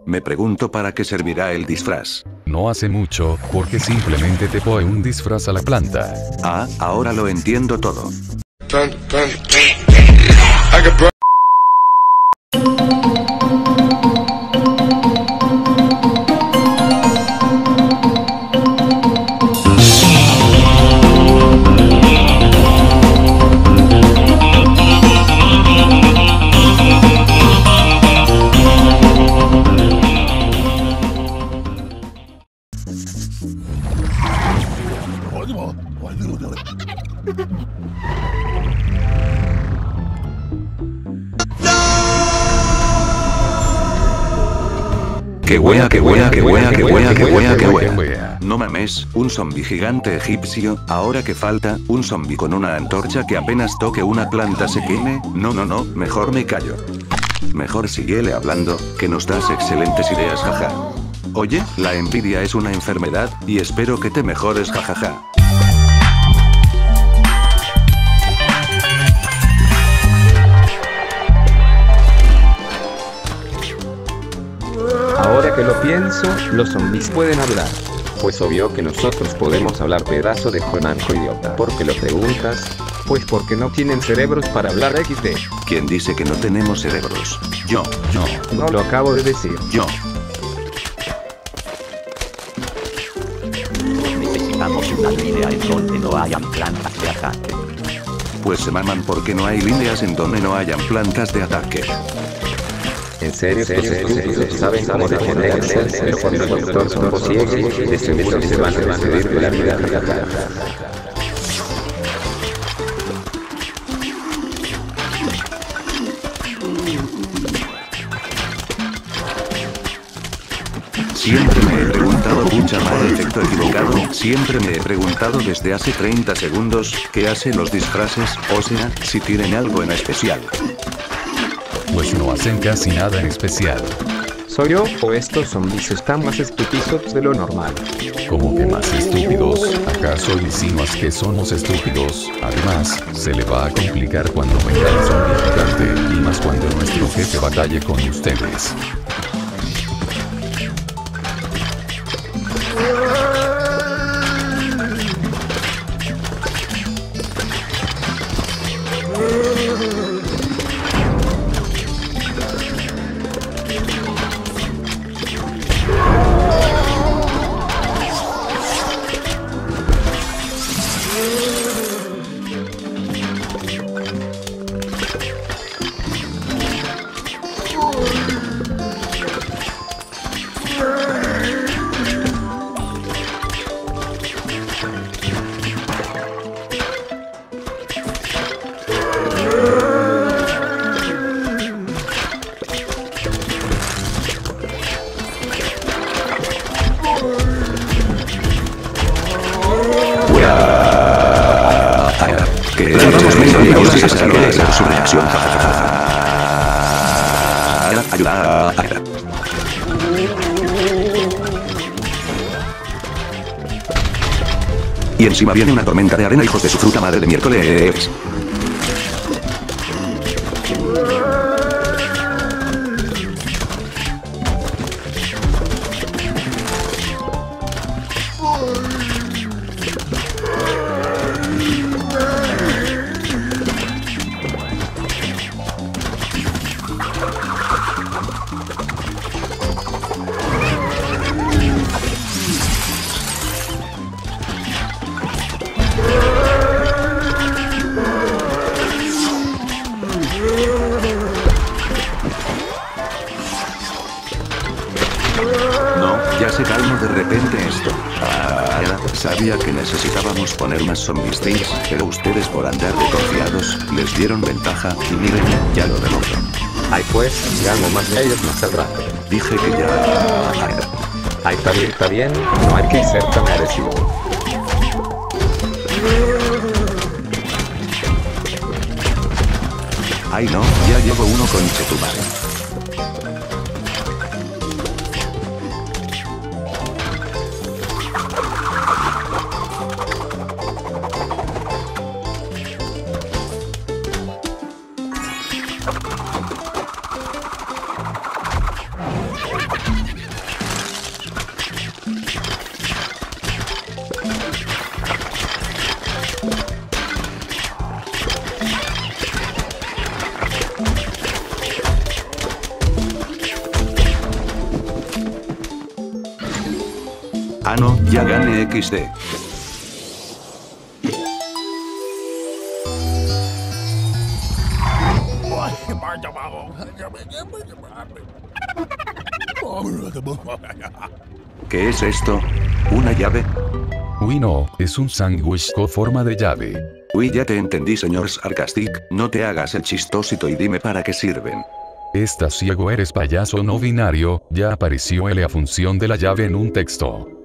Me pregunto para qué servirá el disfraz. No hace mucho, porque simplemente te pone un disfraz a la planta. Ah, ahora lo entiendo todo. Qué wea, qué wea, qué wea, qué wea, qué wea, qué wea. No mames, un zombi gigante egipcio. Ahora que falta, un zombi con una antorcha que apenas toque una planta se queme. No, no, no, mejor me callo. Mejor síguele hablando, que nos das excelentes ideas, jaja. Oye, la envidia es una enfermedad, y espero que te mejores, jajaja. Ahora que lo pienso, los zombies pueden hablar. Pues obvio que nosotros podemos hablar, pedazo de Jonanjo idiota. ¿Por qué lo preguntas? Pues porque no tienen cerebros para hablar XD. ¿Quién dice que no tenemos cerebros? Yo. No lo acabo de decir. Yo. Necesitamos una línea en donde no hayan plantas de ataque. Pues se maman porque no hay líneas en donde no hayan plantas de ataque. En serio, saben cómo defenderse, pero cuando el doctor son ciegos, de seguro se van a despedir de la vida. Siempre me he preguntado, pucha madre, efecto equivocado. Siempre me he preguntado desde hace 30 segundos, ¿qué hacen los disfraces? O sea, si tienen algo en especial. Pues no hacen casi nada en especial. ¿Soy yo o estos zombies están más estúpidos de lo normal? ¿Cómo que más estúpidos? ¿Acaso decimos que somos estúpidos? Además, se le va a complicar cuando venga el zombie gigante, y más cuando nuestro jefe batalle con ustedes. Su reacción. Ayuda. Y encima viene una tormenta de arena, hijos de su fruta madre de miércoles. Ya se calmó de repente esto. Sabía que necesitábamos poner más zombies things, pero ustedes por andar de confiados, les dieron ventaja, y miren, ya lo demostró. Ay pues, gano más de ellos más al rato. Dije que ya... Ay, está bien, no hay que ser tan agresivo. Ay no, ya llevo uno con Chetumare. Ah no, ya gané XD. ¿Qué es esto? ¿Una llave? Uy no, es un sándwich con forma de llave. Uy, ya te entendí, señor Sarcastic, no te hagas el chistosito y dime para qué sirven. ¿Estás ciego? Eres payaso no binario, ya apareció la función de la llave en un texto.